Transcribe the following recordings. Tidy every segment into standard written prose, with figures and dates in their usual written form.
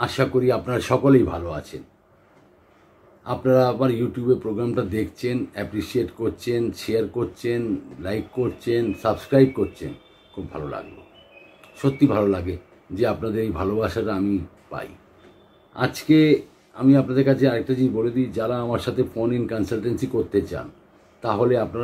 আশা করি আপনারা সকলেই ভালো আছেন। আপনারা আমার ইউটিউবে প্রোগ্রামটা দেখছেন, অ্যাপ্রিসিয়েট করছেন, শেয়ার করছেন, লাইক করছেন, সাবস্ক্রাইব করছেন। খুব ভালো লাগলো, সত্যি ভালো লাগে যে আপনাদের এই ভালোবাসাটা আমি পাই। আজকে আমি আপনাদের কাছে আরেকটা জিনিস বলে দিই, যারা আমার সাথে ফোন ইন কনসালটেন্সি করতে চান তাহলে আপনারা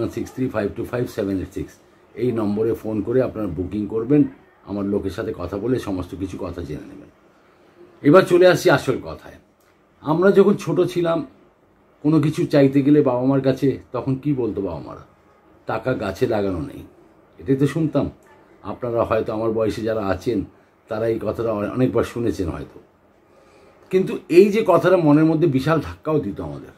9163525786 এই নম্বরে ফোন করে আপনারা বুকিং করবেন। আমার লোকের সাথে কথা বলে সমস্ত কিছু কথা জেনে নেবেন। এবার চলে আসি আসল কথায়। আমরা যখন ছোট ছিলাম, কোনো কিছু চাইতে গেলে বাবা মার কাছে তখন কি বলতো বাবা মারা? টাকা গাছে লাগানো নেই, এটাই তো শুনতাম। আপনারা হয়তো আমার বয়সে যারা আছেন তারা এই কথাটা অনেকবার শুনেছেন হয়তো। কিন্তু এই যে কথাটা মনের মধ্যে বিশাল ধাক্কাও দিত আমাদের,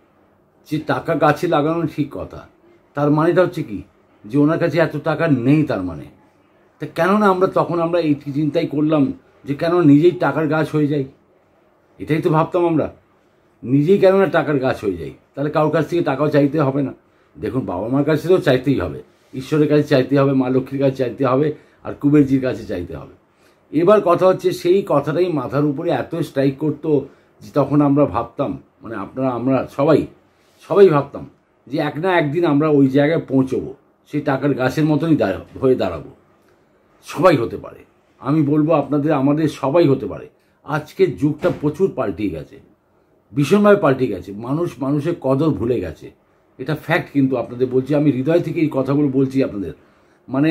যে টাকা গাছে লাগানো ঠিক কথা, তার মানেটা হচ্ছে কি যে ওনার কাছে এত টাকা নেই। তার মানে তা কেননা আমরা এই চিন্তাই করলাম যে কেন নিজেই টাকার গাছ হয়ে যাই। এটাই তো ভাবতাম আমরা, নিজেই কেননা টাকার গাছ হয়ে যাই, তাহলে কারোর কাছ থেকে টাকাও চাইতে হবে না। দেখুন, বাবা মার কাছে তো চাইতেই হবে, ঈশ্বরের কাছে চাইতে হবে, মা লক্ষ্মীর কাছে চাইতে হবে, আর কুবেরজির কাছে চাইতে হবে। এবার কথা হচ্ছে, সেই কথাটাই মাথার উপরে এত স্ট্রাইক করতো যে তখন আমরা ভাবতাম, মানে আমরা সবাই ভাবতাম যে এক না একদিন আমরা ওই জায়গায় পৌঁছবো, সেই টাকার গাছের মতনই হয়ে দাঁড়াবো। সবাই হতে পারে, আমি বলবো আপনাদের, আমাদের সবাই হতে পারে। আজকের যুগটা প্রচুর পাল্টে গেছে, ভীষণভাবে পাল্টে গেছে। মানুষের কদর ভুলে গেছে, এটা ফ্যাক্ট। কিন্তু আপনাদের বলছি, আমি হৃদয় থেকে এই কথাগুলো বলছি আপনাদের। মানে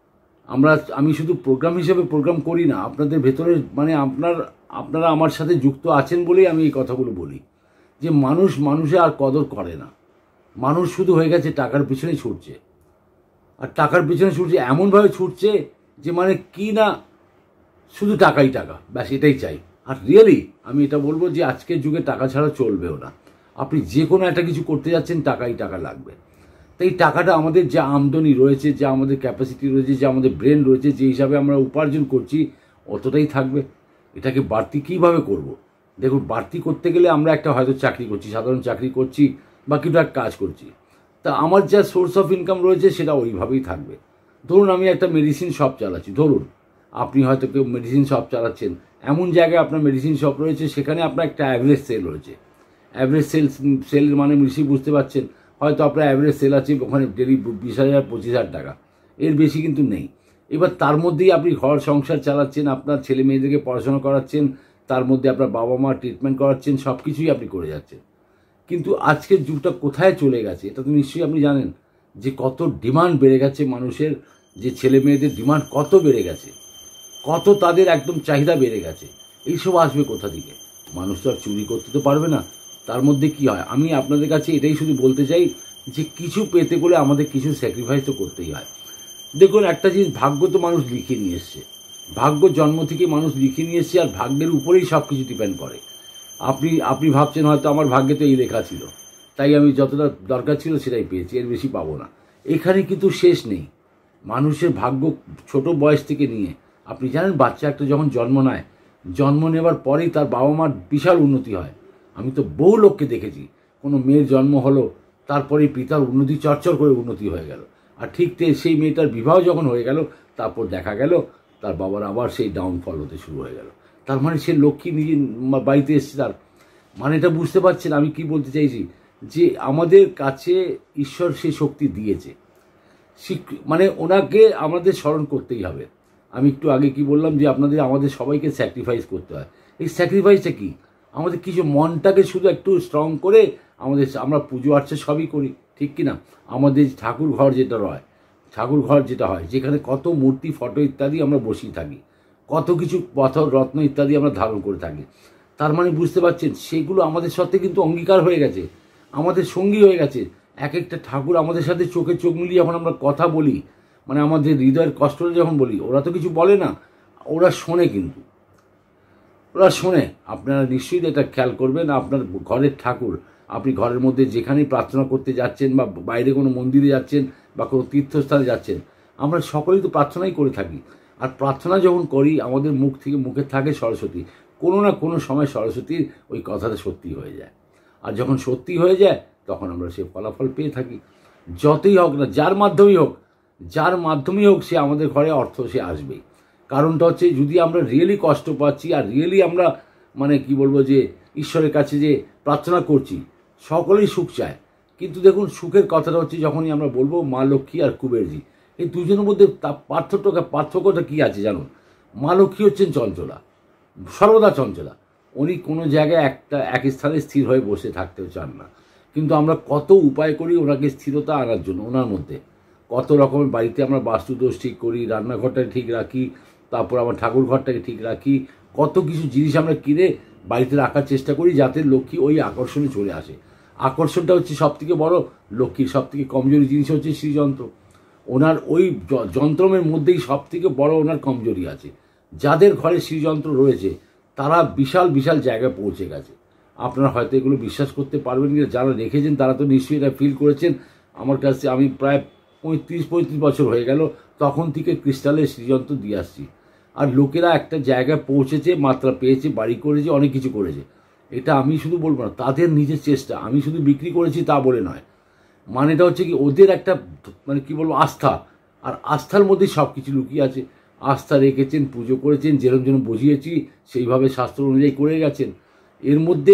আমি শুধু প্রোগ্রাম হিসেবে প্রোগ্রাম করি না, আপনাদের ভেতরে মানে আপনারা আমার সাথে যুক্ত আছেন বলেই আমি এই কথাগুলো বলি, যে মানুষে আর কদর করে না। মানুষ শুধু হয়ে গেছে টাকার পিছনেই ছুটছে, আর টাকার পিছনে ছুটছে এমনভাবে ছুটছে যে মানে কি না, শুধু টাকাই টাকা, ব্যাস এটাই চাই। আর রিয়েলি আমি এটা বলবো যে আজকের যুগে টাকা ছাড়া চলবেও না। আপনি যে কোনো একটা কিছু করতে যাচ্ছেন, টাকা লাগবে। তাই টাকাটা আমাদের যা আমদানি রয়েছে, যা আমাদের ক্যাপাসিটি রয়েছে, যা আমাদের ব্রেন রয়েছে, যে হিসাবে আমরা উপার্জন করছি অতটাই থাকবে। এটাকে বাড়তি কীভাবে করব? দেখুন, বাড়তি করতে গেলে আমরা একটা হয়তো চাকরি করছি, সাধারণ চাকরি করছি বা কিছু একটা কাজ করছি, তা আমার যা সোর্স অফ ইনকাম রয়েছে সেটা ওইভাবেই থাকবে। ধরুন আমি একটা মেডিসিন শপ চালাচ্ছি, ধরুন আপনি হয়তো কেউ মেডিসিন শপ চালাচ্ছেন, এমন জায়গায় আপনার মেডিসিন শপ রয়েছে, সেখানে আপনার একটা অ্যাভারেজ সেল রয়েছে। অ্যাভারেজ সেল মানে নিশ্চয়ই বুঝতে পারছেন, হয়তো আপনার অ্যাভারেজ সেল আছে ওখানে ডেলি 20,000 25,000 টাকা, এর বেশি কিন্তু নেই। এবার তার মধ্যেই আপনি ঘর সংসার চালাচ্ছেন, আপনার ছেলে মেয়েদেরকে পড়াশোনা করাচ্ছেন, তার মধ্যে আপনার বাবা মা ট্রিটমেন্ট করাচ্ছেন, সব কিছুই আপনি করে যাচ্ছেন। কিন্তু আজকের যুগটা কোথায় চলে গেছে এটা তো নিশ্চয়ই আপনি জানেন, যে কত ডিমান্ড বেড়ে গেছে মানুষের, যে ছেলে মেয়েদের ডিমান্ড কত বেড়ে গেছে, কত তাদের একদম চাহিদা বেড়ে গেছে। এইসব আসবে কোথা থেকে? মানুষ তো আর চুরি করতে তো পারবে না। তার মধ্যে কি হয়, আমি আপনাদের কাছে এটাই শুধু বলতে চাই যে কিছু পেতে গেলে আমাদের কিছু স্যাক্রিফাইস তো করতেই হয়। দেখুন, একটা জিনিস, ভাগ্য তো মানুষ লিখে নিয়ে এসছে, ভাগ্য জন্ম থেকে মানুষ লিখে নিয়ে এসছে, আর ভাগ্যের উপরেই সব কিছু ডিপেন্ড করে। আপনি ভাবছেন হয়তো আমার ভাগ্যে তো এই লেখা ছিল, তাই আমি যতটা দরকার ছিল সেটাই পেয়েছি, এর বেশি পাবো না। এখানে কিন্তু শেষ নেই। মানুষের ভাগ্য ছোট বয়স থেকে নিয়ে, আপনি জানেন বাচ্চা একটা যখন জন্ম নেয়, জন্ম নেবার পরেই তার বাবা মার বিশাল উন্নতি হয়। আমি তো বহু লোককে দেখেছি, কোনো মেয়ের জন্ম হলো, তারপরেই পিতার উন্নতি চরচর করে উন্নতি হয়ে গেল, আর ঠিক সেই মেয়েটার বিবাহ যখন হয়ে গেল, তারপর দেখা গেল তার বাবার আবার সেই ডাউনফল হতে শুরু হয়ে গেল। তার মানে সে লক্ষ্মী নিজে বাড়িতে এসছে। তার মানে এটা বুঝতে পারছেন আমি কি বলতে চাইছি, যে আমাদের কাছে ঈশ্বর সে শক্তি দিয়েছে, মানে ওনাকে আমাদের স্মরণ করতেই হবে। আমি একটু আগে কি বললাম, যে আমাদের সবাইকে স্যাক্রিফাইস করতে হয়। এই স্যাক্রিফাইসটা কি, আমাদের কিছু মনটাকে শুধু একটু স্ট্রং করে আমরা পুজো আর্চা সবই করি, ঠিক কিনা? আমাদের ঠাকুর ঘর যেটা হয়, যেখানে কত মূর্তি, ফটো ইত্যাদি আমরা বসিয়ে থাকি, কত কিছু পাথর রত্ন ইত্যাদি আমরা ধারণ করে থাকি। তার মানে বুঝতে পারছেন, সেগুলো আমাদের সাথে কিন্তু অঙ্গীকার হয়ে গেছে, আমাদের সঙ্গী হয়ে গেছে। এক একটা ঠাকুর আমাদের সাথে চোখে চোখ মিলিয়ে যখন আমরা কথা বলি, মানে আমাদের হৃদয়ের কষ্টটা যখন বলি, ওরা তো কিছু বলে না, ওরা শোনে, কিন্তু ওরা শোনে। আপনারা নিশ্চয়ই এটা খেয়াল করবেন, আপনার ঘরের ঠাকুর, আপনি ঘরের মধ্যে যেখানেই প্রার্থনা করতে যাচ্ছেন, বা বাইরে কোনো মন্দিরে যাচ্ছেন, বা কোনো তীর্থস্থানে যাচ্ছেন, আমরা সকলেই তো প্রার্থনাই করে থাকি। আর প্রার্থনা যখন করি, আমাদের মুখে থাকে সরস্বতী। কোনো না কোনো সময় সরস্বতীর ওই কথাটা সত্যি হয়ে যায়, আর যখন সত্যি হয়ে যায় তখন আমরা সে ফলাফল পেয়ে থাকি। যতই হোক না, যার মাধ্যমেই হোক, সে আমাদের ঘরে অর্থ সে আসবেই। কারণটা হচ্ছে যদি আমরা রিয়েলি কষ্ট পাচ্ছি আর রিয়েলি আমরা মানে কি বলবো যে ঈশ্বরের কাছে যে প্রার্থনা করছি, সকলেই সুখ চায়। কিন্তু দেখুন সুখের কথাটা হচ্ছে যখনই আমরা বলবো মা লক্ষ্মী আর কুবেরজি, এই দুজনের মধ্যে পার্থক্যটা কী আছে জানুন। মা লক্ষ্মী হচ্ছেন চঞ্চলা, সর্বদা চঞ্চলা। উনি কোনো জায়গায় এক স্থানে স্থির হয়ে বসে থাকতেও চান না। কিন্তু আমরা কত উপায় করি ওনাকে স্থিরতা আনার জন্য। ওনার মধ্যে কত রকমের বাড়িতে আমরা বাস্তুদোষ ঠিক করি, রান্নাঘরটাকে ঠিক রাখি, তারপর আমার ঠাকুর ঘরটাকে ঠিক রাখি, কত কিছু জিনিস আমরা কিনে বাড়িতে রাখার চেষ্টা করি যাতে লক্ষ্মী ওই আকর্ষণে চলে আসে। আকর্ষণটা হচ্ছে সবথেকে বড়, লক্ষ্মীর সবথেকে কমজোরি জিনিস হচ্ছে শ্রীযন্ত্র। ওনার ওই যন্ত্রমের মধ্যেই সবথেকে বড় ওনার কমজোরি আছে। যাদের ঘরে শ্রীযন্ত্র রয়েছে তারা বিশাল বিশাল জায়গায় পৌঁছে গেছে। আপনারা হয়তো এগুলো বিশ্বাস করতে পারবেন না, যারা রেখেছেন তারা তো নিশ্চয়ই এটা ফিল করেছেন। আমার কাছে আমি প্রায় 35 বছর হয়ে গেল তখন থেকে ক্রিস্টালের শ্রীযন্ত্র দিয়ে আসছি। আর লোকেরা একটা জায়গায় পৌঁছেছে, মাত্রা পেয়েছে, বাড়ি করেছে, অনেক কিছু করেছে। এটা আমি শুধু বলবো না, তাদের নিজের চেষ্টা। আমি শুধু বিক্রি করেছি তা বলে নয়, মানেটা হচ্ছে কি ওদের একটা মানে কি বলবো আস্থা, আর আস্থার মধ্যেই সব কিছু লুকিয়ে আছে। আস্থা রেখেছেন, পুজো করেছেন, যেরকম বুঝিয়েছি সেইভাবে শাস্ত্র অনুযায়ী করে গেছেন। এর মধ্যে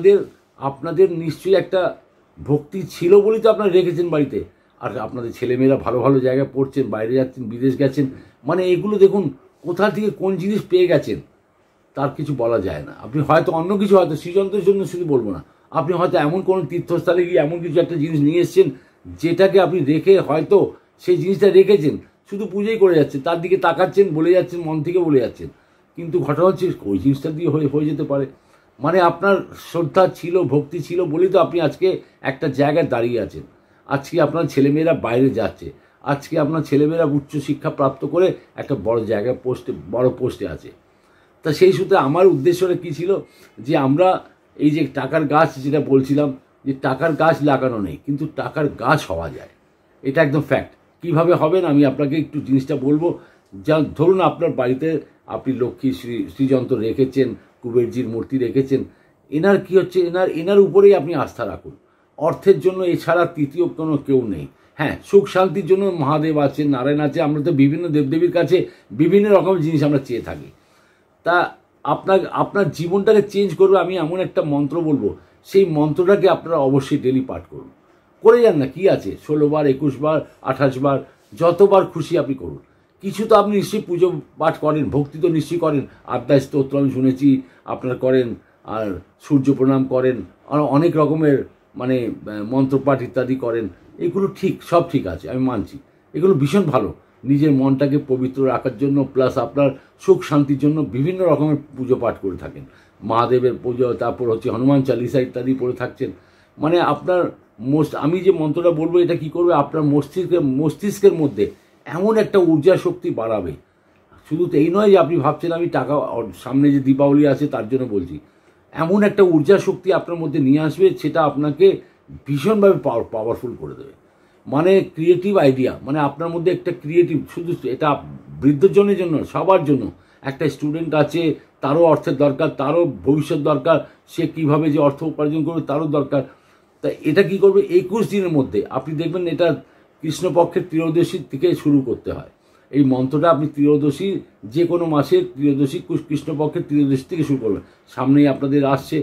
আপনাদের নিশ্চয়ই একটা ভক্তি ছিল বলেই তো আপনারা রেখেছেন বাড়িতে। আর আপনাদের ছেলেমেয়েরা ভালো ভালো জায়গায় পড়ছেন, বাইরে যাচ্ছেন, বিদেশ গেছেন, মানে এগুলো দেখুন কোথা থেকে কোন জিনিস পেয়ে গেছেন তার কিছু বলা যায় না। আপনি হয়তো অন্য কিছু, হয়তো শ্রীযন্ত্রের জন্য শুধু বলবো না, আপনি হয়তো এমন কোনো তীর্থস্থলে গিয়ে এমন কিছু একটা জিনিস নিয়ে এসছেন যেটাকে আপনি রেখে হয়তো সেই জিনিসটা রেখেছেন, শুধু পুজোই করে যাচ্ছেন, তার দিকে তাকাচ্ছেন, বলে যাচ্ছেন, মন থেকে বলে যাচ্ছেন, কিন্তু ঘটনা হচ্ছে ওই জিনিসটা দিয়ে হয়ে যেতে পারে। মানে আপনার শ্রদ্ধা ছিল, ভক্তি ছিল বলেই তো আপনি আজকে একটা জায়গায় দাঁড়িয়ে আছেন। আজকে আপনার ছেলেমেয়েরা বাইরে যাচ্ছে, আজকে আপনার ছেলেমেয়েরা উচ্চশিক্ষা প্রাপ্ত করে একটা বড় জায়গায় বড় পোস্টে আছে। তা সেই সূত্রে আমার উদ্দেশ্যটা কী ছিল, যে আমরা এই যে টাকার গাছ যেটা বলছিলাম, যে টাকার গাছ লাগানো নেই কিন্তু টাকার গাছ হওয়া যায়, এটা একদম ফ্যাক্ট। কীভাবে হবেন আমি আপনাকে একটু জিনিসটা বলবো। যা ধরুন আপনার বাড়িতে আপনি লক্ষ্মী শ্রীযন্ত্র রেখেছেন, কুবেরজির মূর্তি রেখেছেন, এনার কি হচ্ছে, এনার উপরেই আপনি আস্থা রাখুন। অর্থের জন্য এছাড়া তৃতীয় কোনো কেউ নেই। হ্যাঁ, সুখ শান্তির জন্য মহাদেব আছেন, নারায়ণ আছে, আমরা তো বিভিন্ন দেবদেবীর কাছে বিভিন্ন রকমের জিনিস আমরা চেয়ে থাকি। তা আপনার জীবনটাকে চেঞ্জ করবে আমি এমন একটা মন্ত্র বলবো, সেই মন্ত্রটাকে আপনারা অবশ্যই ডেলি পাঠ করুন, করে যান না, কি আছে 16 বার, 21 বার, 28 বার, যতবার খুশি আপনি করুন। কিছু তো আপনি নিশ্চয়ই পুজো পাঠ করেন, ভক্তি তো নিশ্চয়ই করেন, আদ্যায় স্তোত্র আমি শুনেছি আপনার করেন, আর সূর্য প্রণাম করেন, আর অনেক রকমের মানে মন্ত্রপাঠ ইত্যাদি করেন। এগুলো ঠিক, সব ঠিক আছে, আমি মানছি, এগুলো ভীষণ ভালো নিজের মনটাকে পবিত্র রাখার জন্য, প্লাস আপনার সুখ শান্তির জন্য বিভিন্ন রকমের পুজো পাঠ করে থাকেন। মহাদেবের পুজো, তারপর হচ্ছে হনুমান চালিসা ইত্যাদি পড়ে থাকছেন। মানে আপনার আমি যে মন্ত্রটা বলবো এটা কি করবে, আপনার মস্তিষ্কের মধ্যে এমন একটা ঊর্জা শক্তি বাড়াবে। শুধু তো এই নয় যে আপনি ভাবছেন আমি টাকা, সামনে যে দীপাবলি আছে তার জন্য বলছি, এমন একটা ঊর্জা শক্তি আপনার মধ্যে নিয়ে আসবে সেটা আপনাকে ভীষণভাবে পাওয়ারফুল করে দেবে। মানে ক্রিয়েটিভ আইডিয়া, মানে আপনার মধ্যে একটা ক্রিয়েটিভ, শুধু এটা বৃদ্ধজনের জন্য, সবার জন্য। একটা স্টুডেন্ট আছে, তারও অর্থের দরকার, তারও ভবিষ্যৎ দরকার, সে কিভাবে যে অর্থ উপার্জন করবে তারও দরকার। তা এটা কি করবে, 21 দিনের মধ্যে আপনি দেখবেন এটা কৃষ্ণপক্ষের ত্রয়োদশী থেকে শুরু করতে হয়। এই মন্ত্রটা আপনি ত্রয়োদশী, যে কোনো মাসের ত্রয়োদশী, কৃষ্ণপক্ষের ত্রয়োদশী থেকে শুরু করবেন। সামনেই আপনাদের আসছে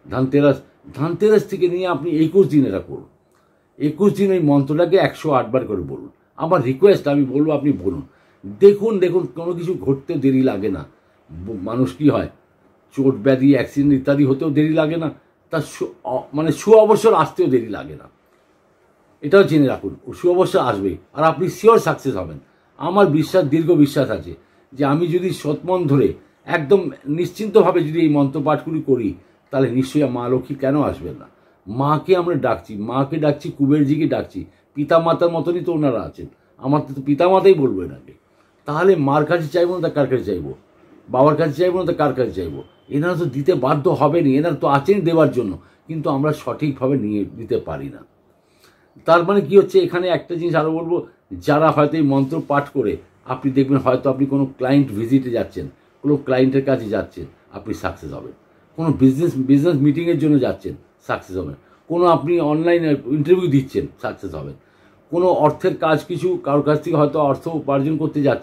ধানতেরাস থেকে নিয়ে আপনি 21 দিন এটা করুন। 21 দিন এই মন্ত্রটাকে 108 বার করে বলুন। আমার রিকোয়েস্ট, আমি বলবো আপনি বলুন। দেখুন কোনো কিছু ঘটতে দেরি লাগে না। মানুষ কি হয়, চোট ব্যাধি, অ্যাক্সিডেন্ট ইত্যাদি হতেও দেরি লাগে না, তার মানে সুঅবসর আসতেও দেরি লাগে না। এটাও জেনে রাখুন, সুঅবসর আসবেই, আর আপনি শিওর সাকসেস হবেন। আমার দীর্ঘ বিশ্বাস আছে যে আমি যদি সৎমন ধরে একদম নিশ্চিন্তভাবে যদি এই মন্ত্রপাঠগুলি করি, তাহলে নিশ্চয়ই মা লক্ষ্মী কেন আসবেন না। মাকে আমরা ডাকছি, মাকে ডাকছি, কুবেরজিকে ডাকছি, পিতা মাতার মতনই তো ওনারা আছেন। আমার তো পিতা মাতাই বলবো এনাকে। তাহলে মার কাছে চাইবো না, তা কার কাছে চাইবো? বাবার কাছে চাইবো না, তা কার কাছে চাইবো? এনারা তো দিতে বাধ্য হবেনি, এনারা তো আছেন দেওয়ার জন্য, কিন্তু আমরা সঠিকভাবে নিয়ে দিতে পারি না। তার মানে কি হচ্ছে, এখানে একটা জিনিস আরও বলবো, যারা হয়তো এই মন্ত্র পাঠ করে আপনি দেখবেন হয়তো আপনি কোনো ক্লায়েন্ট ভিজিটে যাচ্ছেন, কোনো ক্লায়েন্টের কাছে যাচ্ছেন, আপনি সাকসেস হবেন। কোনো বিজনেস মিটিংয়ের জন্য যাচ্ছেন, সাকসেস হবেন। কোনো আপনি অনলাইনে ইন্টারভিউ দিচ্ছেন, সাকসেস হবেন। কোনো অর্থের কাজ, কিছু কারোর কাছ থেকে হয়তো অর্থ উপার্জন করতে যাচ্ছেন,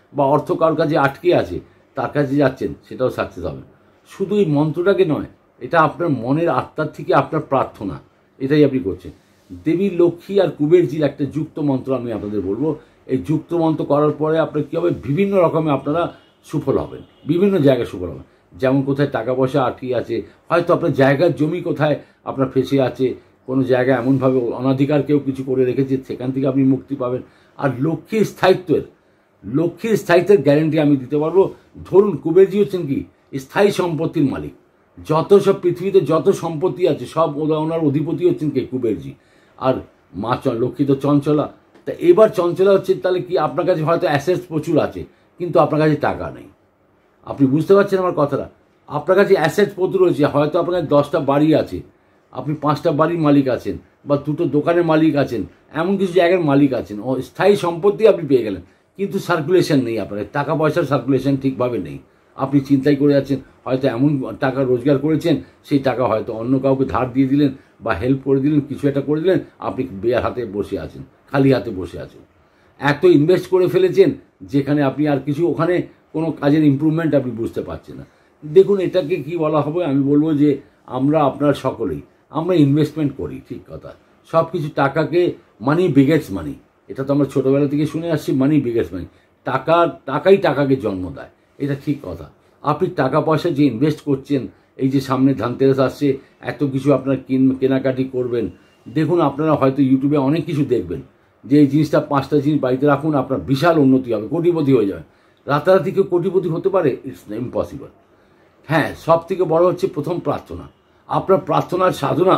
বা অর্থ কারোর কাছে আটকে আছে তার কাছে যাচ্ছেন, সেটাও সাকসেস হবে। শুধু এই মন্ত্রটাকে নয়, এটা আপনার মনের আত্মার থেকে আপনার প্রার্থনা, এটাই আপনি করছেন। দেবী লক্ষ্মী আর কুবেরজির একটা যুক্ত মন্ত্র আমি আপনাদের বলবো। এই যুক্ত মন্ত্র করার পরে আপনার কী হবে, বিভিন্ন রকমের আপনারা সুফল হবেন, বিভিন্ন জায়গায় সুফল হবেন। যেমন কোথায় টাকা পয়সা আটকে আছে, হয়তো আপনার জায়গার জমি কোথায় আপনার ফেঁসে আছে, কোনো জায়গায় এমনভাবে অনাধিকার কেউ কিছু করে রেখেছে, সেখান থেকে আপনি মুক্তি পাবেন। আর লক্ষ্মীর স্থায়িত্বের গ্যারেন্টি আমি দিতে পারবো। ধরুন কুবেরজি হচ্ছেন কি স্থায়ী সম্পত্তির মালিক, যত সব পৃথিবীতে যত সম্পত্তি আছে সব ওনার অধিপতি হচ্ছেন কে, কুবেরজি। আর মা লক্ষ্মী তো চঞ্চলা। তা এবার চঞ্চলা হচ্ছে, তাহলে কি আপনার কাছে হয়তো অ্যাসেটস প্রচুর আছে কিন্তু আপনার কাছে টাকা নেই। আপনি বুঝতে পারছেন আমার কথাটা? আপনার কাছে অ্যাসেটস প্রচুর রয়েছে, হয়তো আপনার কাছে 10টা বাড়ি আছে, আপনি 5টা বাড়ির মালিক আছেন, বা 2টো দোকানের মালিক আছেন, এমন কিছু জায়গার মালিক আছেন, ও স্থায়ী সম্পত্তি আপনি পেয়ে গেলেন, কিন্তু সার্কুলেশন নেই, আপনার টাকা পয়সার সার্কুলেশন ঠিকভাবে নেই। আপনি চিন্তাই করে যাচ্ছেন, হয়তো এমন টাকা রোজগার করেছেন, সেই টাকা হয়তো অন্য কাউকে ধার দিয়ে দিলেন বা হেল্প করে দিলেন, কিছু একটা করে দিলেন, আপনি বেয়ার হাতে বসে আছেন, খালি হাতে বসে আছেন। এত ইনভেস্ট করে ফেলেছেন যেখানে আপনি আর কিছু ওখানে কোনো কাজের ইমপ্রুভমেন্ট আপনি বুঝতে পারছেন না। দেখুন, এটাকে কি বলা হবে, আমি বলবো যে আমরা আপনার সকলেই আমরা ইনভেস্টমেন্ট করি, ঠিক কথা। সব কিছু টাকাকে, মানি বিগেটস মানি, এটা তো আমরা ছোটোবেলা থেকে শুনে আসছি, মানি বিগেটস মানি। টাকাই টাকাকে জন্ম দেয়, এটা ঠিক কথা। আপনি টাকা পয়সা যে ইনভেস্ট করছেন, এই যে সামনে ধানতেরাস আসছে, এত কিছু আপনার কেনাকাটি করবেন, দেখুন আপনারা হয়তো ইউটিউবে অনেক কিছু দেখবেন যে এই জিনিসটা 5টা জিনিস বাড়িতে রাখুন, আপনার বিশাল উন্নতি হবে, কোটিপতি হয়ে যাবে। রাতারাতি কেউ কোটিপতি হতে পারে? It's impossible. হ্যাঁ, সব থেকে বড় হচ্ছে প্রথম প্রার্থনা। আপনার প্রার্থনার সাধনা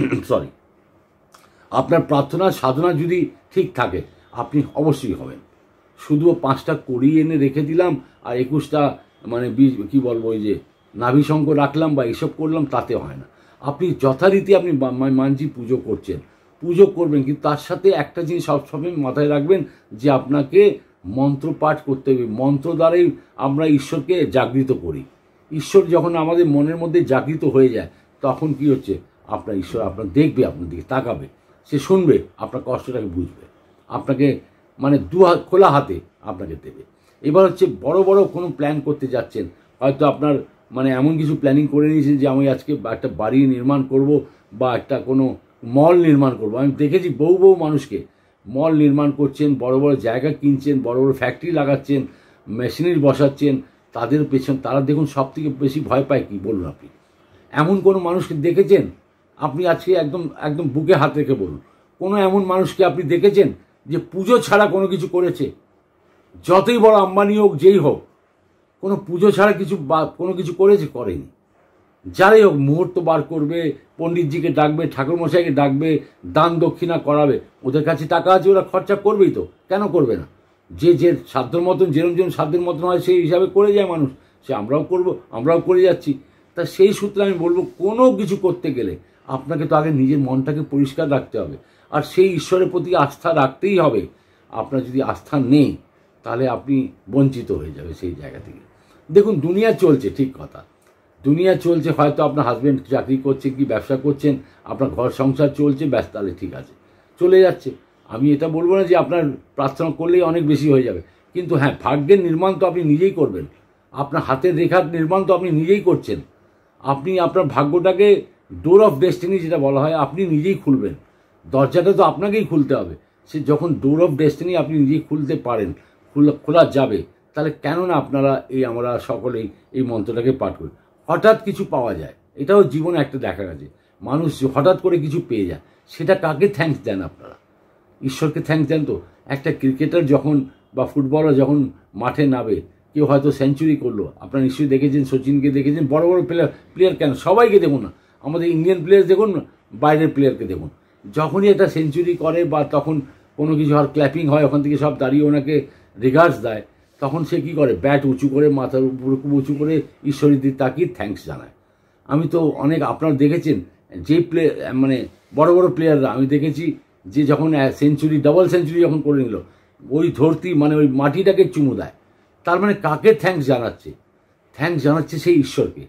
আপনার প্রার্থনার সাধনা যদি ঠিক থাকে, আপনি অবশ্যই হবেন। শুধু 5টা কড়ি এনে রেখে দিলাম আর 21টা মানে কি বলবো, ওই যে নাভিশঙ্খ রাখলাম বা এসব করলাম, তাতে হয় না। আপনি যথারীতি আপনি মানজি পুজো করবেন, কিন্তু তার সাথে একটা জিনিস সবসময় মাথায় রাখবেন যে আপনাকে মন্ত্র পাঠ করতে হবে। মন্ত্র দ্বারাই আমরা ঈশ্বরকে জাগৃত করি। ঈশ্বর যখন আমাদের মনের মধ্যে জাগৃত হয়ে যায়, তখন কি হচ্ছে, আপনার ঈশ্বর আপনার দেখবে, আপনার দিকে তাকাবে, সে শুনবে, আপনার কষ্টটাকে বুঝবে, আপনাকে মানে খোলা হাতে আপনাকে দেবে। এবার হচ্ছে বড় বড় কোনো প্ল্যান করতে যাচ্ছেন, হয়তো আপনার মানে এমন কিছু প্ল্যানিং করে নিয়েছেন যে আমি আজকে একটা বাড়ি নির্মাণ করব বা একটা কোনো মল নির্মাণ করব। আমি দেখেছি বহু মানুষকে মল নির্মাণ করছেন, বড় বড় জায়গা কিনছেন, বড় বড় ফ্যাক্টরি লাগাচ্ছেন, মেশিনারি বসাচ্ছেন, তাদের পেছন তারা দেখুন সব থেকে বেশি ভয় পায় কি বলুন আপনি? এমন কোনো মানুষকে দেখেছেন? আপনি আজকে একদম বুকে হাত রেখে বলুন, কোনো এমন মানুষকে আপনি দেখেছেন যে পুজো ছাড়া কোনো কিছু করেছে? যতই বড় আম্বানি হোক, যেই হোক, কোনো পুজো ছাড়া কোনো কিছু করেছে? করেনি। যারাই হোক মুহূর্ত বার করবে, পণ্ডিতজিকে ডাকবে, ঠাকুরমশাইকে ডাকবে, দান দক্ষিণা করাবে, ওদের কাছে টাকা আছে, ওরা খরচা করবেই তো, কেন করবে না? যে সাধ্যের মতন, যেরকম সাধ্যের মতন হয় সেই হিসাবে করে যায় মানুষ, সে আমরাও করে যাচ্ছি। তা সেই সূত্রে আমি বলবো, কোনো কিছু করতে গেলে আপনাকে তো আগে নিজের মনটাকে পরিষ্কার রাখতে হবে, আর সেই ঈশ্বরের প্রতি আস্থা রাখতেই হবে। আপনার যদি আস্থা নেই, তাহলে আপনি বঞ্চিত হয়ে যাবে সেই জায়গা থেকে। দেখুন, দুনিয়া চলছে, ঠিক কথা, দুনিয়া চলছে, হয়তো আপনার হাজব্যান্ড চাকরি করছে কি ব্যবসা করছেন, আপনার ঘর সংসার চলছে, ব্যাস, তাহলে ঠিক আছে, চলে যাচ্ছে। আমি এটা বলবো না যে আপনার প্রার্থনা করলেই অনেক বেশি হয়ে যাবে, কিন্তু হ্যাঁ, ভাগ্যের নির্মাণ তো আপনি নিজেই করবেন, আপনার হাতের রেখার নির্মাণ তো আপনি নিজেই করছেন। আপনি আপনার ভাগ্যটাকে, ডোর অফ ডেস্টিনি যেটা বলা হয়, আপনি নিজেই খুলবেন। দরজাটা তো আপনাকেই খুলতে হবে। সে যখন ডোর অফ ডেস্টিনি আপনি নিজেই খুলতে পারেন, খোলা যাবে, তাহলে কেন না আপনারা আমরা সকলেই এই মন্ত্রটাকে পাঠ করি। হঠাৎ কিছু পাওয়া যায়, এটাও জীবনে একটা দেখা গেছে, মানুষ হঠাৎ করে কিছু পেয়ে যায়, সেটা কাকে থ্যাঙ্কস দেন আপনারা? ঈশ্বরকে থ্যাঙ্কস দেন তো। একটা ক্রিকেটার যখন বা ফুটবলার যখন মাঠে নামে, কেউ হয়তো সেঞ্চুরি করলো, আপনারা নিশ্চয়ই দেখেছেন, সচিনকে দেখেছেন, বড় বড় প্লেয়ার কেন, সবাইকে দেখুন না, আমাদের ইন্ডিয়ান প্লেয়ার দেখুন, বাইরের প্লেয়ারকে দেখুন, যখনই একটা সেঞ্চুরি করে বা তখন কোনো কিছু আর ক্ল্যাপিং হয়, ওখান থেকে সব দাঁড়িয়ে ওনাকে রিগার্ডস দেয়, তখন সে কী করে, ব্যাট উঁচু করে, মাথার উপর উঁচু করে ঈশ্বরের দিকে তাকিয়ে থ্যাঙ্কস জানায়। আমি তো অনেক আপনারা দেখেছেন যে মানে বড় বড় প্লেয়াররা আমি দেখেছি যে যখন ডাবল সেঞ্চুরি যখন করে নিল, ওই ধরতি মানে ওই মাটিটাকে চুমু দেয়। তার মানে কাকে থ্যাঙ্কস জানাচ্ছে? থ্যাঙ্কস জানাচ্ছে সেই ঈশ্বরকে।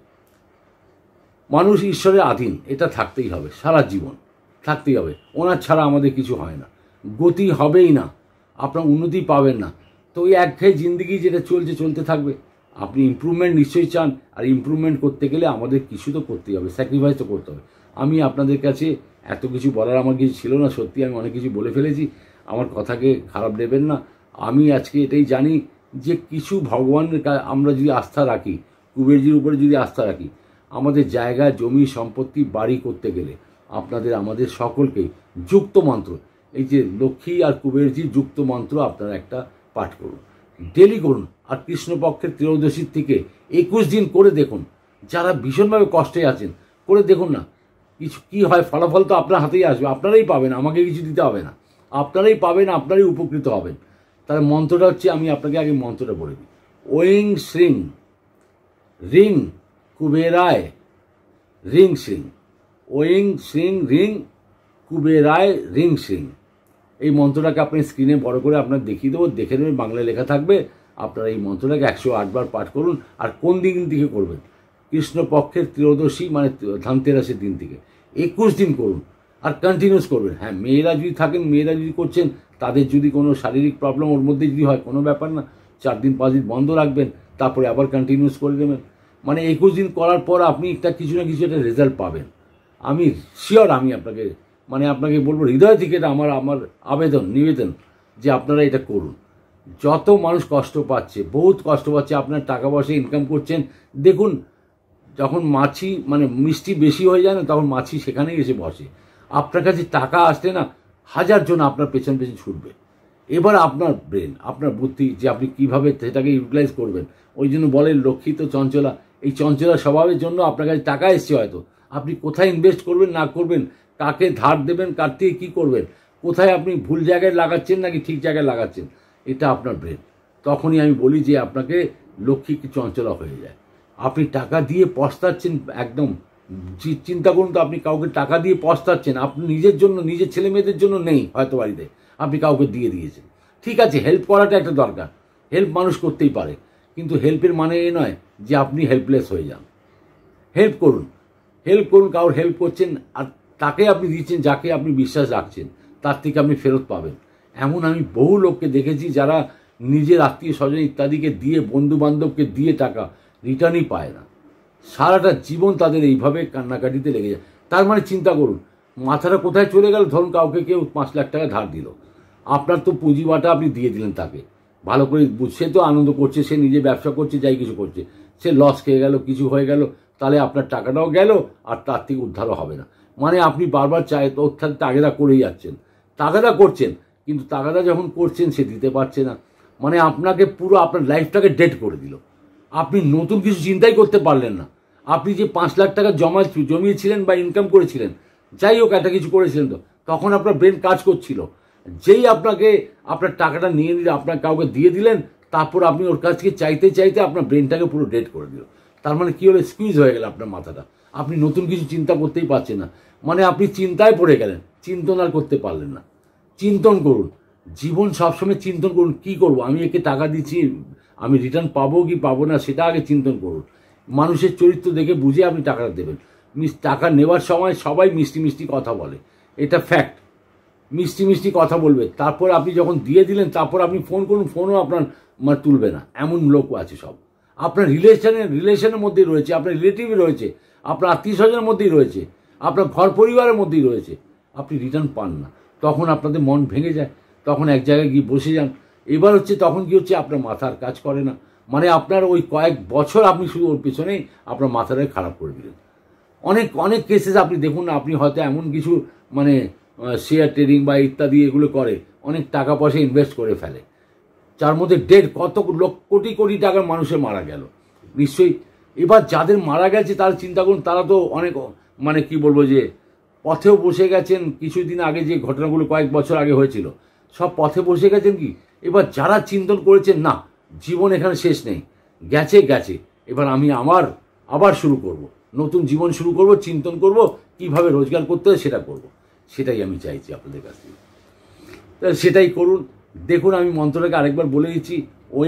মানুষ ঈশ্বরের আধীন, এটা থাকতেই হবে, সারা জীবন থাকতেই হবে। ওনার ছাড়া আমাদের কিছু হয় না, গতি হবেই না, আপনার উন্নতি পাবেন না। তো ওই একঘেয়ে জিন্দগি যেটা চলতে থাকবে। আপনি ইমপ্রুভমেন্ট নিশ্চয়ই চান, আর ইমপ্রুভমেন্ট করতে গেলে আমাদের কিছু তো করতেই হবে, স্যাক্রিফাইস তো করতে হবে। আমি আপনাদের কাছে এত কিছু বলার আমার কিছু ছিল না, সত্যি আমি অনেক কিছু বলে ফেলেছি, আমার কথাকে খারাপ নেবেন না। আমি আজকে এটাই জানি যে কিছু ভগবানের আমরা যদি আস্থা রাখি, কুবেরজির উপরে যদি আস্থা রাখি, আমাদের জায়গা জমি সম্পত্তি বাড়ি করতে গেলে আপনাদের আমাদের সকলকেই যুক্ত মন্ত্র, এই যে লক্ষ্মী আর কুবেরজির যুক্ত মন্ত্র আপনারা একটা পাঠ করুন, ডেলি করুন। আর কৃষ্ণপক্ষের ত্রয়োদশীর থেকে 21 দিন করে দেখুন। যারা ভীষণভাবে কষ্টে আছেন করে দেখুন না, কিছু কী হয়, ফলাফল তো আপনার হাতেই আসবে, আপনারাই পাবেন, আমাকে কিছু দিতে হবে না, আপনারাই পাবেন, আপনারাই উপকৃত হবেন। তার মন্ত্রটা হচ্ছে, আমি আপনাকে আগে মন্ত্রটা বলে দিই, ওং শ্রিং রিং কুবেরায় রিং শ্রিং, ওং শ্রিং রিং কুবেরায় রিং শ্রিং। এই মন্ত্রটাকে আপনি স্ক্রিনে বড় করে আপনার দেখিয়ে দেবো, দেখে নেবেন, বাংলায় লেখা থাকবে। আপনারা এই মন্ত্রটাকে 108 বার পাঠ করুন। আর কোন দিন থেকে করবেন? কৃষ্ণপক্ষের ত্রয়োদশী মানে ধনতেরাসের দিন থেকে 21 দিন করুন, আর কন্টিনিউস করবেন। হ্যাঁ, মেয়েরা যদি থাকেন, মেয়েরা যদি করছেন, তাদের যদি কোনো শারীরিক প্রবলেম ওর মধ্যে যদি হয়, কোনো ব্যাপার না, 4 দিন 5 দিন বন্ধ রাখবেন, তারপরে আবার কন্টিনিউস করে দেবেন। মানে 21 দিন করার পর আপনি একটা কিছু না কিছু একটা রেজাল্ট পাবেন, আমি শিওর। আমি আপনাকে বলবো হৃদয় থেকে, এটা আমার নিবেদন যে আপনারা এটা করুন। যত মানুষ কষ্ট পাচ্ছে, বহুত কষ্ট পাচ্ছে, আপনার টাকা পয়সা ইনকাম করছেন, দেখুন যখন মাছি মিষ্টি বেশি হয়ে যায় না, তখন মাছি সেখানেই এসে বসে। আপনার কাছে টাকা আসলে না, 1000 জন আপনার পেছন ছুটবে। এবার আপনার ব্রেন, আপনার বুদ্ধি, যে আপনি কিভাবে সেটাকে ইউটিলাইজ করবেন। ওই জন্য বলেন লক্ষ্মী তো চঞ্চলা, এই চঞ্চলা স্বভাবের জন্য আপনার কাছে টাকা এসছে, হয়তো আপনি কোথায় ইনভেস্ট করবেন না করবেন, কাকে ধার দেবেন, কার থেকে কী করবেন, কোথায় আপনি ভুল জায়গায় লাগাচ্ছেন নাকি ঠিক জায়গায় লাগাচ্ছেন, এটা আপনার ব্রেন। তখনই আমি বলি যে আপনাকে লক্ষ্মী কি চঞ্চলা হয়ে যায়। আপনি টাকা দিয়ে পস্তাচ্ছেন, একদম চিন্তা করুন তো, আপনি কাউকে টাকা দিয়ে পস্তাচ্ছেন, আপনি নিজের জন্য, নিজের ছেলে মেয়েদের জন্য নেই হয়তো বাড়িতে, আপনি কাউকে দিয়ে দিয়েছেন। ঠিক আছে, হেল্প করাটা একটা দরকার, হেল্প মানুষ করতেই পারে, কিন্তু হেল্পের মানে এ নয় যে আপনি হেল্পলেস হয়ে যান। হেল্প করুন, কারোর হেল্প করছেন, আর তাকে আপনি দিচ্ছেন যাকে আপনি বিশ্বাস রাখছেন, তার থেকে আপনি ফেরত পাবেন। এমন আমি বহু লোককে দেখেছি যারা নিজের আত্মীয় স্বজন ইত্যাদিকে দিয়ে, বন্ধু বান্ধবকে দিয়ে টাকা রিটার্নই পায় না, সারাটা জীবন তাদের এইভাবে কান্নাকাটিতে লেগে যায়। তার মানে চিন্তা করুন, মাথাটা কোথায় চলে গেল। ধরুন কাউকে কেউ 5 লাখ টাকা ধার দিল, আপনার তো পুঁজি বাটা আপনি দিয়ে দিলেন তাকে, ভালো করে সে তো আনন্দ করছে, সে নিজে ব্যবসা করছে, যাই কিছু করছে, সে লস খেয়ে গেল, কিছু হয়ে গেল, তাহলে আপনার টাকাটাও গেল, আর তার থেকে উদ্ধারও হবে না। মানে আপনি বারবার চাই তো, ওর সাথে তাগেদা করেই যাচ্ছেন, তাগেদা করছেন, কিন্তু তাগেদা যখন করছেন সে দিতে পারছে না। মানে আপনাকে পুরো আপনার লাইফটাকে ডেড করে দিল। আপনি নতুন কিছু চিন্তাই করতে পারলেন না। আপনি যে 5 লাখ টাকা জমিয়েছিলেন বা ইনকাম করেছিলেন, যাই হোক একটা কিছু করেছিলেন, তো তখন আপনার ব্রেন কাজ করছিল। যেই আপনার টাকাটা নিয়ে নিলে, আপনার কাউকে দিয়ে দিলেন, তারপর আপনি ওর কাছ থেকে চাইতে চাইতে আপনার ব্রেনটাকে পুরো ডেড করে দিল। তার মানে কী হলো, স্কুইজ হয়ে গেল আপনার মাথাটা, আপনি নতুন কিছু চিন্তা করতেই পারছেন না। মানে আপনি চিন্তায় পড়ে গেলেন, চিন্তন আর করতে পারলেন না। চিন্তন করুন, জীবন সবসময় চিন্তন করুন, কি করব, আমি একে টাকা দিচ্ছি, আমি রিটার্ন পাবো কি পাবো না, সেটা আগে চিন্তন করুন। মানুষের চরিত্র দেখে বুঝে আপনি টাকাটা দেবেন। টাকা নেওয়ার সময় সবাই মিষ্টি মিষ্টি কথা বলে, এটা ফ্যাক্ট, মিষ্টি মিষ্টি কথা বলবে। তারপর আপনি যখন দিয়ে দিলেন, তারপর আপনি ফোন করুন, ফোনও আপনার তুলবে না, এমন লোক আছে সব। আপনার রিলেশনের মধ্যেই রয়েছে, আপনার রিলেটিভে রয়েছে, আপনার আত্মীয় স্বজনের মধ্যেই রয়েছে, আপনার ঘর পরিবারের মধ্যেই রয়েছে, আপনি রিটার্ন পান না। তখন আপনাদের মন ভেঙে যায়, তখন এক জায়গায় গিয়ে বসে যান। এবার তখন কি হচ্ছে, আপনার মাথার কাজ করে না। মানে আপনার ওই কয়েক বছর আপনি শুধু ওর পেছনেই আপনার মাথাটাই খারাপ করে দিলেন। অনেক কেসেস আপনি দেখুন না, আপনি হয়তো এমন কিছু শেয়ার ট্রেডিং বা ইত্যাদি এগুলো করে অনেক টাকা পয়সা ইনভেস্ট করে ফেলে, যার মধ্যে কত কোটি কোটি টাকার মানুষের মারা গেল নিশ্চয়ই। এবার যাদের মারা গেছে তারা চিন্তা করুন, তারা তো অনেক কি বলবো, যে পথেও বসে গেছেন। কিছুদিন আগে যে ঘটনাগুলো কয়েক বছর আগে হয়েছিল, সব পথে বসে গেছেন কি। এবার যারা চিন্তন করেছেন, না জীবন এখানে শেষ নেই, গেছে, এবার আমি আবার শুরু করব, নতুন জীবন শুরু করব, চিন্তন করব কিভাবে রোজগার করতে হয় সেটা করব। সেটাই আমি চাইছি আপনাদের কাছ থেকে, তাহলে সেটাই করুন। দেখুন আমি মন্ত্রটাকে আরেকবার বলে দিচ্ছি,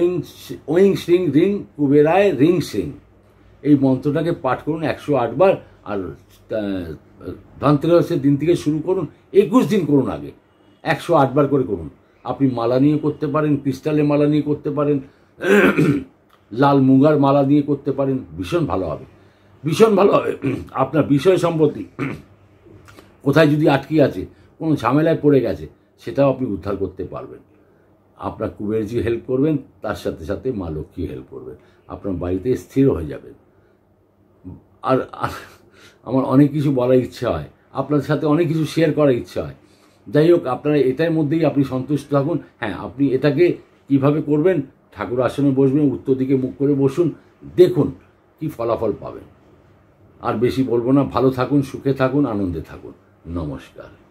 ওং শ্রিং রিং কুবেরায় রিং শ্রিং। এই মন্ত্রটাকে পাঠ করুন 108 বার। আর ধনতেরাসের দিন থেকে শুরু করুন, 21 দিন করুন, আগে 108 বার করে করুন। আপনি মালা নিয়ে করতে পারেন, ক্রিস্টালের মালা নিয়ে করতে পারেন, লাল মুগার মালা দিয়ে করতে পারেন, ভীষণ ভালো হবে, ভীষণ ভালো হবে। আপনার বিষয় সম্পত্তি কোথায় যদি আটকে আছে, কোনো ঝামেলায় পড়ে গেছে, সেটাও আপনি উদ্ধার করতে পারবেন। আপনার কুবেরজি হেল্প করবেন, তার সাথে সাথে মা লক্ষ্মী হেল্প করবেন, আপনার বাড়িতে স্থির হয়ে যাবেন। আর আমার অনেক কিছু বলার ইচ্ছা হয়, আপনার সাথে অনেক কিছু শেয়ার করার ইচ্ছা হয়। যাই হোক, আপনারা এটার মধ্যেই আপনি সন্তুষ্ট থাকুন। হ্যাঁ, আপনি এটাকে কিভাবে করবেন, ঠাকুর আসনে বসবেন, উত্তর দিকে মুখ করে বসুন, দেখুন কি ফলাফল পাবেন। আর বেশি বলবো না, ভালো থাকুন, সুখে থাকুন, আনন্দে থাকুন। নমস্কার।